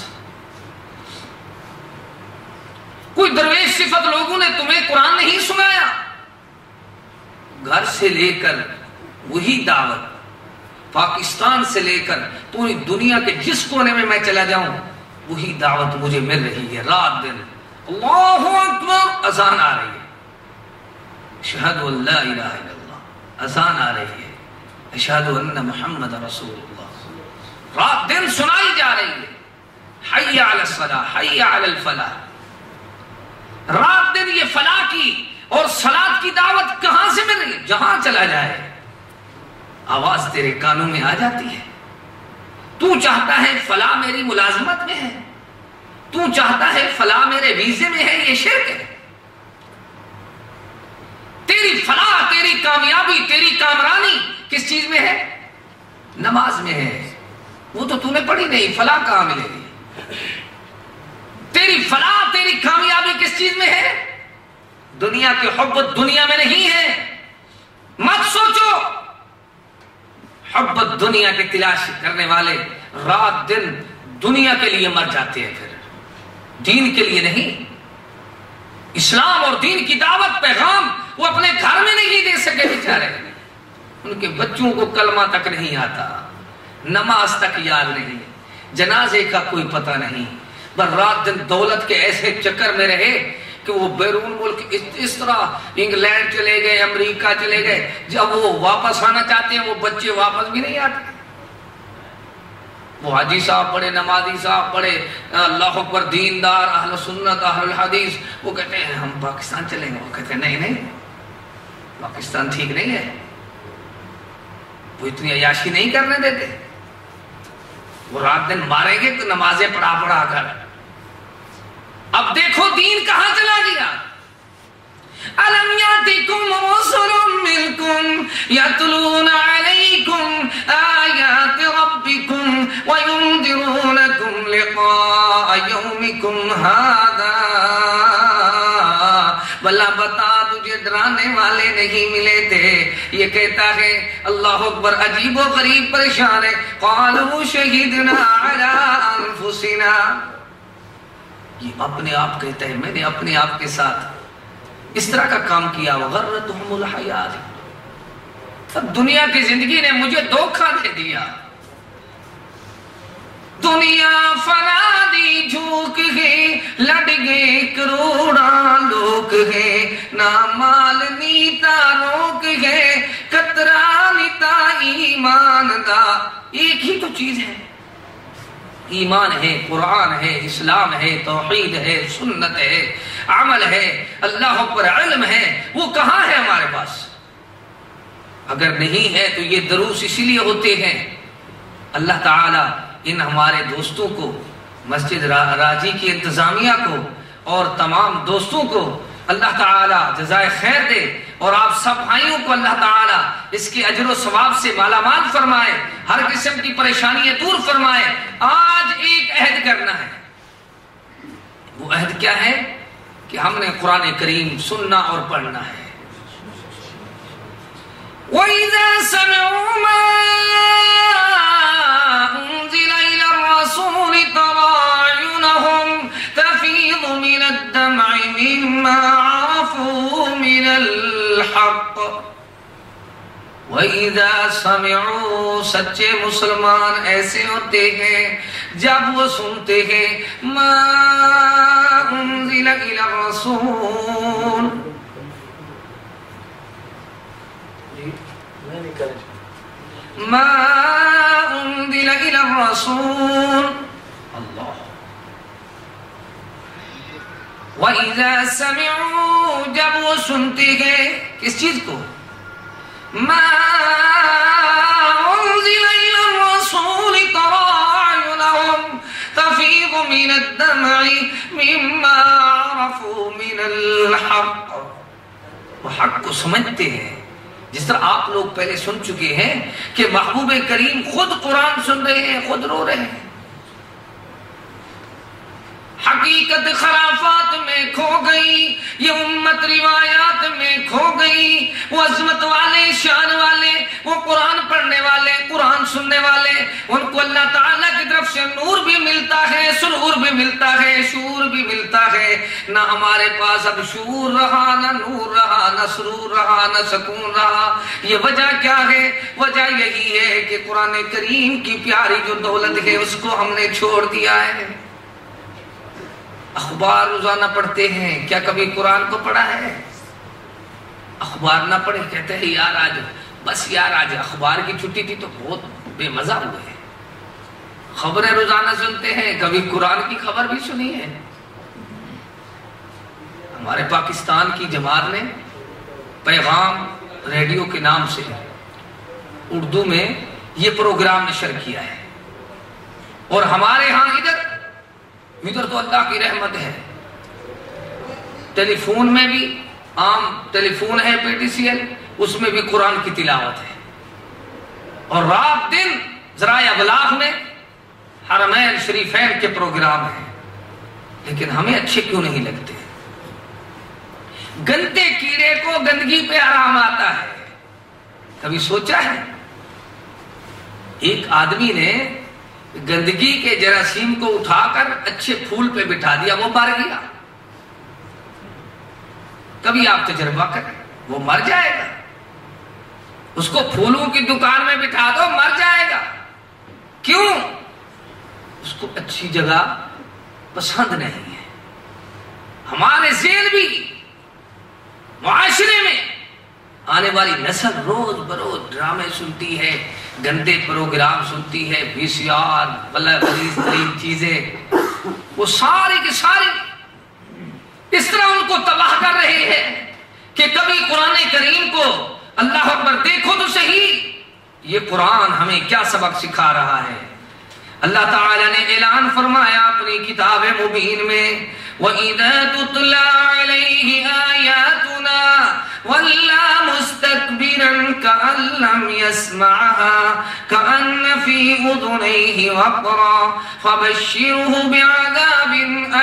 [SPEAKER 4] کوئی درویش صفت لوگوں نے تمہیں قرآن نہیں سنایا؟ گھر سے لے کر وہی دعوت، پاکستان سے لے کر پوری دنیا کے جس کونے میں میں چلا جاؤں وہی دعوت مجھے مل رہی ہے. رات دن اللہ اکبر اذان آ رہی ہے، اشہد ان لا الہ الا اللہ اذان آ رہی ہے، اشہد ان محمد رسول اللہ رات دن سنائی جا رہی ہے. حی علی الصلاۃ حی علی الفلاح. رات دن یہ فلاح کی اور صلاۃ کی دعوت کہاں سے مل رہی ہے؟ جہاں چلا جائے آواز تیرے کانوں میں آ جاتی ہے. تو چاہتا ہے فلاح میری ملازمت میں ہے، تو چاہتا ہے فلاح میرے ویزے میں ہے، یہ شرک ہے. تیری فلاح، تیری کامیابی، تیری کامرانی کس چیز میں ہے؟ نماز میں ہے. وہ تو تو نے پڑھی نہیں، فلاح کہاں ملے گی؟ تیری فلاح، تیری کامیابی کس چیز میں ہے؟ دنیا کی حب دنیا میں نہیں ہے. مت سوچو. حب دنیا کی تلاش کرنے والے رات دن دنیا کے لیے مر جاتے ہیں، پھر دین کے لیے نہیں. اسلام اور دین کی دعوت پیغام وہ اپنے گھر میں نہیں دے سکے بیچارے. ان کے بچوں کو کلمہ تک نہیں آتا، نماز تک یاد نہیں، جنازے کا کوئی پتہ نہیں. بس رات دن دولت کے ایسے چکر میں رہے کہ وہ بیرون ملک اس طرح انگلینڈ چلے گئے، امریکہ چلے گئے، جب وہ واپس آنا چاہتے ہیں وہ بچے واپس بھی نہیں آتے. وہ حاجی صاحب بڑے، نمازی صاحب بڑے، اللہ اکبر، دیندار، اہل سنت، اہل الحدیث، وہ کہتے ہیں ہم پاکستان چلیں گے. وہ کہتے ہیں نہیں نہیں پاکستان ٹھیک نہیں ہے، وہ اتنی عیاشی نہیں کرنے دیتے. وہ رات دن ماریں گے تو نمازیں پڑھا پڑھا کر. اب دیکھو دین کہاں چلا گیا. الم یاتکم رسل منکم یتلون علیکم آیات ربکم وینذرونکم لقاء یومکم ھذا. بلا بتا تجھے ڈرانے والے نہیں ملے تھے؟ یہ کہتا ہے اللہ اکبر عجیب و غریب پریشان ہے. قالوا شہدنا علی انفسنا. یہ اپنے آپ کہتا ہے میں نے اپنے آپ کے ساتھ اس طرح کا کام کیا. وغرتہم الحیات. اب دنیا کی زندگی نے مجھے دھوکہ دے دیا. دنیا فنا دی جھوک ہے، لڑ گئے کروڑا لوگ ہے، نہ مال نیتا روک ہے، کترا نیتا ایمان دا. ایک ہی تو چیز ہے، ایمان ہے، قرآن ہے، اسلام ہے، توحید ہے، سنت ہے، عمل ہے، اللہ پر علم ہے. وہ کہاں ہے ہمارے پاس؟ اگر نہیں ہے تو یہ دروس اسی لیے ہوتے ہیں. اللہ تعالی ان ہمارے دوستوں کو، مسجد راجی کی انتظامیہ کو اور تمام دوستوں کو اللہ تعالی جزائے خیر دے، اور آپ سب بھائیوں کو اللہ تعالی اس کے اجر و ثواب سے مالا مال فرمائے، ہر قسم کی پریشانیاں دور فرمائے. آج ایک عہد کرنا ہے. وہ عہد کیا ہے؟ کہ ہم نے قرآن کریم سننا اور پڑھنا ہے. وَإِذَا سَمِعُوا مَا أُنزِلَ إِلَى الرَّسُولِ تَرَىٰ أَعْيُنَهُمْ تَفِيضُ مِنَ الدَّمْعِ مِمَّا عَرَفُوا مِنَ الْحَقِّ. وَإِذَا سَمِعُوا. سچے مسلمان ایسے ہوتے ہیں جب وہ سنتے ہیں مَا أُنزِلَ إِلَى الرَّسُولِ. ما انزل الى الرسول. اللہ. وَإِذَا سَمِعُوا. جب وہ سنتے ہیں کس چیز کو؟ ما انزل الى الرسول ترى اعينهم تفيض من الدمع مما عرفوا من الحق. وہ حق کو سمجھتے ہیں جس طرح آپ لوگ پہلے سن چکے ہیں کہ محبوب کریم خود قرآن سن رہے ہیں، خود رو رہے ہیں. حقیقت خرافات میں کھو گئی، یہ امت روایات میں کھو گئی. وہ عظمت والے، شان والے، وہ قرآن پڑھنے والے، قرآن سننے والے، ان کو اللہ تعالیٰ کی طرف سے نور بھی ملتا ہے، سرور بھی ملتا ہے، شعور بھی ملتا ہے. نہ ہمارے پاس اب شعور رہا، نہ نور رہا، نہ سرور رہا، نہ سکون رہا. یہ وجہ کیا ہے؟ وجہ یہی ہے کہ قرآن کریم کی پیاری جو دولت ہے اس کو ہم نے چھوڑ دیا ہے. اخبار روزانہ پڑھتے ہیں، کیا کبھی قرآن کو پڑھا ہے؟ اخبار نہ پڑھے کہتے ہیں یار آج بس یار آج اخبار کی چھٹی تھی تو بہت بے مزہ ہوئے. خبریں روزانہ سنتے ہیں، کبھی قرآن کی خبر بھی سنی ہے؟ ہمارے پاکستان کی جماعت نے پیغام ریڈیو کے نام سے اردو میں یہ پروگرام نشر کیا ہے. اور ہمارے ہاں ادھر ادھر تو اللہ کی رحمت ہے، ٹیلی فون میں بھی، عام ٹیلی فون ہے پی ٹی سی ایل، اس میں بھی قرآن کی تلاوت ہے. اور رات دن ذرائع ابلاغ میں حرمین شریفین کے پروگرام ہیں. لیکن ہمیں اچھے کیوں نہیں لگتے؟ گندے کیڑے کو گندگی پہ آرام آتا ہے. کبھی سوچا ہے ایک آدمی نے گندگی کے جراثیم کو اٹھا کر اچھے پھول پہ بٹھا دیا، وہ مر گیا. کبھی آپ تجربہ کریں، وہ مر جائے گا. اس کو پھولوں کی دکان میں بٹھا دو، مر جائے گا. کیوں؟ اس کو اچھی جگہ پسند نہیں ہے. ہمارے ذہن بھی معاشرے میں آنے والی نسل روز بروز ڈرامے سنتی ہے، گندے پروگرام سنتی ہے، وی سی آر بلا غلیظ ترین چیزیں، وہ ساری کی ساری اس طرح ان کو تباہ کر رہے ہیں کہ کبھی قرآن کریم کو اللہ اکبر دیکھو تو صحیح، یہ قرآن ہمیں کیا سبق سکھا رہا ہے. اللہ تعالیٰ نے اعلان فرمایا اپنی کتاب مبین میں، وَإِذَا تُتْلَى عَلَيْهِ آيَاتُنَا وَلَّى مُسْتَكْبِرًا كَأَن لَّمْ يَسْمَعْهَا كَأَنَّ فِي أُذُنَيْهِ وَقْرًا فَبَشِّرْهُ بِعَذَابٍ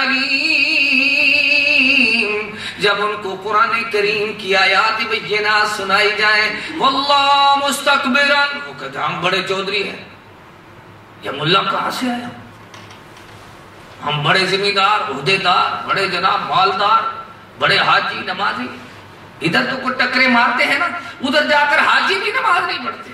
[SPEAKER 4] أَلِيمٍ. جب ان کو قرآن کریم کی آیات بینات سنائی جائیں، وَاللَّهُ مُسْتَكْبِرًا، وہ کہتے ہیں ہم بڑے چودھری ہیں. یہ ملا کہاں سے آیا؟ ہم بڑے ذمہ دار، عہدے دار، بڑے جناب مالدار، بڑے حاجی نمازی. ادھر تو کوئی ٹکرے مارتے ہیں نا، ادھر جا کر حاجی بھی نماز نہیں پڑھتے.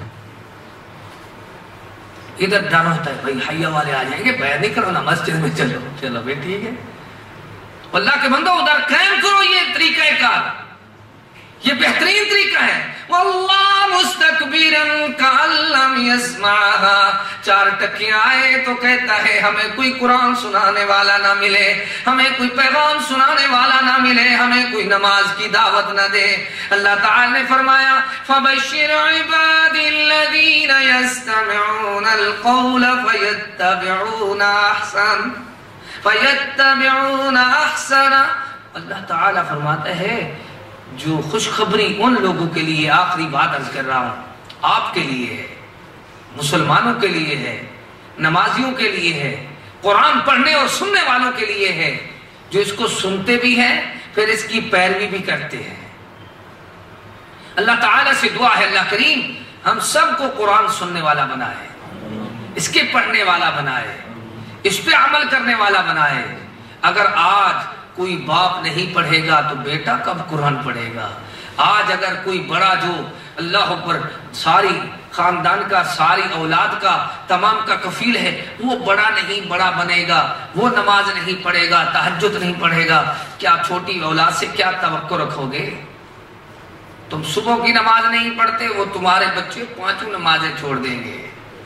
[SPEAKER 4] ادھر ڈر ہوتا ہے بھائی حیا والے آ جائیں گے، بیعت نہیں کرو نا مسجد میں، چلو چلو بھائی ٹھیک ہے. اللہ کے بندو ادھر قائم کرو یہ طریقہ کار، یہ بہترین طریقہ ہے. واللہ مستکبرن کأن لم یسمعها. چار ٹکیاں آئے تو کہتا ہے ہمیں کوئی قرآن سنانے والا نہ ملے، ہمیں کوئی پیغام سنانے والا نہ ملے، ہمیں کوئی نماز کی دعوت نہ دے. اللہ تعالی نے فرمایا فبشر عباد الذین یستمعون القول فیتبعون احسن فیتبعون احسن. اللہ تعالی فرماتا ہے جو خوشخبری ان لوگوں کے لیے، آخری بات عرض کر رہا ہوں، آپ کے لیے ہے، مسلمانوں کے لیے ہے، نمازیوں کے لیے ہے، قرآن پڑھنے اور سننے والوں کے لیے ہے، جو اس کو سنتے بھی ہیں پھر اس کی پیروی بھی کرتے ہیں. اللہ تعالیٰ سے دعا ہے اللہ کریم ہم سب کو قرآن سننے والا بنائے، اس کے پڑھنے والا بنائے، اس پہ عمل کرنے والا بنائے. اگر آج کوئی باپ نہیں پڑھے گا تو بیٹا کب قرآن پڑھے گا؟ آج اگر کوئی بڑا جو اللہ پر ساری خاندان کا، ساری اولاد کا، تمام کا کفیل ہے، وہ بڑا نہیں بڑا بنے گا، وہ نماز نہیں پڑھے گا، تہجد نہیں پڑھے گا، کیا چھوٹی اولاد سے کیا توقع رکھو گے؟ تم صبح کی نماز نہیں پڑھتے، وہ تمہارے بچے پانچوں نمازیں چھوڑ دیں گے.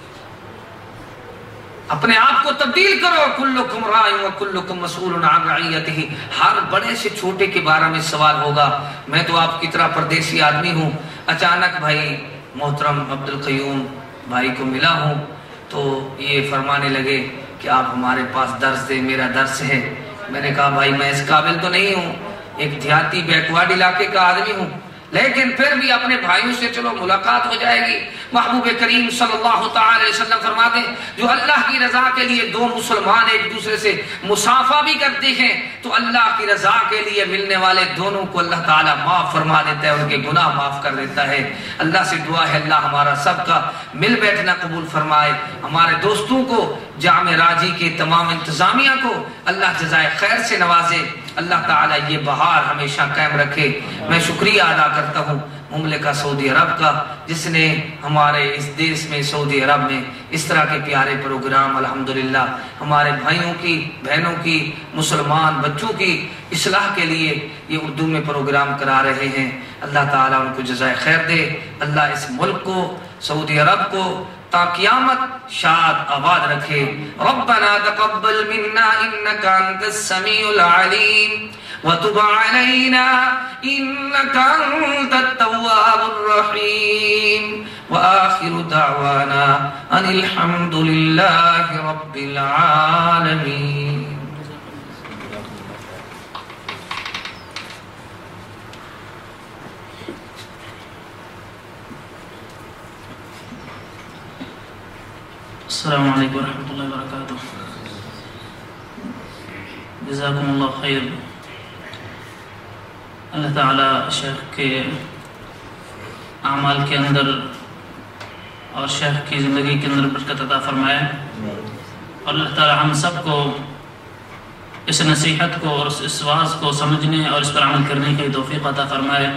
[SPEAKER 4] اپنے آپ کو تبدیل کرو. کلکم راع وکلکم مسئول عن رعیتہ. ہر بڑے سے چھوٹے کے بارے میں سوال ہوگا. میں تو آپ کی طرح پردیسی آدمی ہوں، اچانک بھائی محترم عبدالقیوم بھائی کو ملا ہوں تو یہ فرمانے لگے کہ آپ ہمارے پاس درس دیں، میرا درس ہے. میں نے کہا بھائی میں اس قابل تو نہیں ہوں، ایک دیہاتی بیکورڈ علاقے کا آدمی ہوں، لیکن پھر بھی اپنے بھائیوں سے چلو ملاقات ہو جائے گی۔ محبوب کریم صلی اللہ تعالی علیہ وسلم فرماتے ہیں جو اللہ کی رضا کے لیے دو مسلمان ایک دوسرے سے مصافحہ بھی کرتے ہیں تو اللہ کی رضا کے لیے ملنے والے دونوں کو اللہ تعالیٰ معاف فرما دیتا ہے، ان کے گناہ معاف کر دیتا ہے۔ اللہ سے دعا ہے اللہ ہمارا سب کا مل بیٹھنا قبول فرمائے، ہمارے دوستوں کو، جامع راجی کے تمام انتظامیہ کو اللہ جزائے خیر سے نوازے، اللہ تعالیٰ یہ بہار ہمیشہ قائم رکھے۔ میں شکریہ ادا کرتا ہوں مملکہ سعودی عرب کا، جس نے ہمارے اس دیش میں سعودی عرب میں اس طرح کے پیارے پروگرام الحمدللہ ہمارے بھائیوں کی، بہنوں کی، مسلمان بچوں کی اصلاح کے لیے یہ اردو میں پروگرام کرا رہے ہیں۔ اللہ تعالیٰ ان کو جزائے خیر دے، اللہ اس ملک کو، سعودی عرب کو تا قیامت شاد آباد رکھے۔ ربنا تقبل منا انك انت السميع العليم وتب علينا انك انت التواب الرحيم واخر دعوانا ان الحمد لله رب العالمين۔
[SPEAKER 3] السلام علیکم ورحمۃ اللہ وبرکاتہ۔ جزاکم اللہ خیر۔ اللہ تعالیٰ شیخ کے اعمال کے اندر اور شیخ کی زندگی کے اندر برکت عطا فرمائے، اور اللہ تعالیٰ ہم سب کو اس نصیحت کو اور اس واعظ کو سمجھنے اور اس پر عمل کرنے کی توفیق عطا فرمائے۔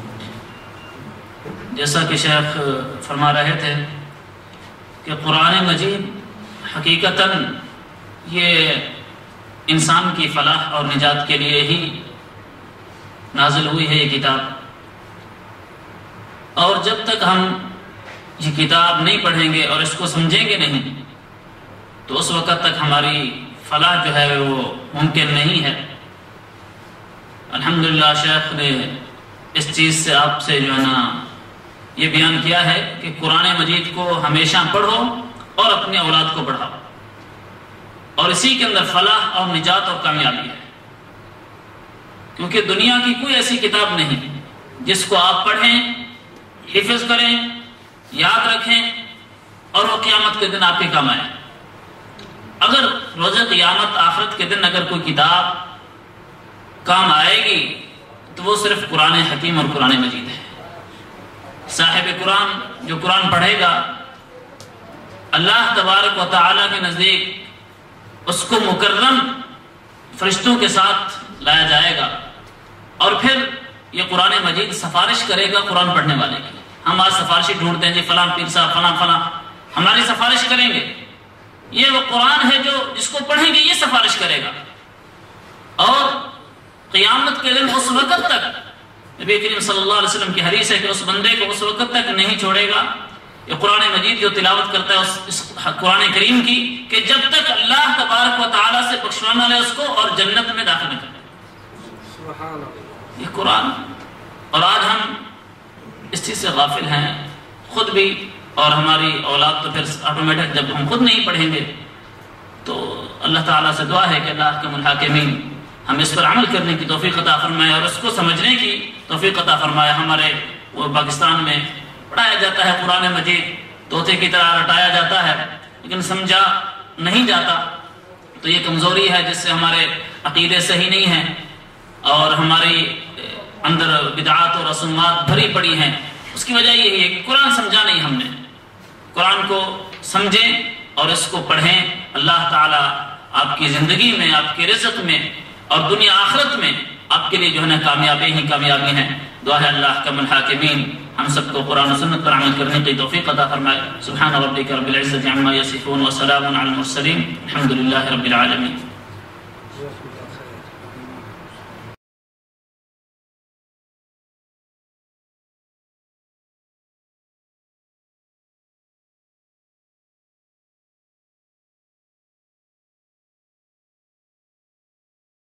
[SPEAKER 3] جیسا کہ شیخ فرما رہے تھے کہ قرآن مجید حقیقتاً یہ انسان کی فلاح اور نجات کے لیے ہی نازل ہوئی ہے یہ کتاب، اور جب تک ہم یہ کتاب نہیں پڑھیں گے اور اس کو سمجھیں گے نہیں تو اس وقت تک ہماری فلاح جو ہے وہ ممکن نہیں ہے۔ الحمدللہ شیخ نے اس چیز سے آپ سے جو ہے نا یہ بیان کیا ہے کہ قرآن مجید کو ہمیشہ پڑھو اور اپنے اولاد کو پڑھاؤ، اور اسی کے اندر فلاح اور نجات اور کامیابی ہے، کیونکہ دنیا کی کوئی ایسی کتاب نہیں جس کو آپ پڑھیں، حفظ کریں، یاد رکھیں اور وہ قیامت کے دن آپ کے کام آئے۔ اگر روز قیامت آخرت کے دن اگر کوئی کتاب کام آئے گی تو وہ صرف قرآن حکیم اور قرآن مجید ہے۔ صاحب قرآن جو قرآن پڑھے گا اللہ تبارک و تعالیٰ کے نزدیک اس کو مکرم فرشتوں کے ساتھ لایا جائے گا، اور پھر یہ قرآن مجید سفارش کرے گا قرآن پڑھنے والے کی۔ ہم آج سفارشی ڈھونڈتے ہیں جی فلاں پیر صاحب فلاں فلاں ہماری سفارش کریں گے، یہ وہ قرآن ہے جو جس کو پڑھیں گے یہ سفارش کرے گا، اور قیامت کے دن اس وقت تک نبی کریم صلی اللہ علیہ وسلم کی حدیث ہے کہ اس بندے کو اس وقت تک نہیں چھوڑے گا یہ قرآن مجید جو تلاوت کرتا ہے اس, اس قرآن کریم کی، کہ جب تک اللہ تبارک و تعالیٰ سے بخشوانا لے اس کو اور جنت میں داخل نہ کرے۔ یہ قرآن، اور آج ہم اس چیز سے غافل ہیں خود بھی، اور ہماری اولاد تو پھر آٹومیٹک جب ہم خود نہیں پڑھیں گے تو اللہ تعالیٰ سے دعا ہے کہ اللہ کے الحاکمین ہم اس پر عمل کرنے کی توفیق عطا فرمائے اور اس کو سمجھنے کی توفیق عطا فرمائے۔ ہمارے وہ پاکستان میں پڑھایا جاتا ہے قرآن مجید، طوطے کی طرح رٹایا جاتا ہے لیکن سمجھا نہیں جاتا، تو یہ کمزوری ہے جس سے ہمارے عقیدے صحیح نہیں ہیں اور ہماری اندر بدعات اور رسومات بھری پڑی ہیں۔ اس کی وجہ یہی ہے کہ قرآن سمجھا نہیں ہم نے۔ قرآن کو سمجھیں اور اس کو پڑھیں، اللہ تعالیٰ آپ کی زندگی میں، آپ کے رزق میں اور دنیا آخرت میں آپ کے لیے جو ہے نا کامیابی ہی کامیابی ہیں۔ دعا ہے اللہ کا الحاکمین ہم سب کو قرآن و سنت پر عمل کرنے کی توفیق عطا فرمائے۔ سبحان ربک رب العزت عما یصفون وسلام علی المرسلین الحمد للہ رب العالمین۔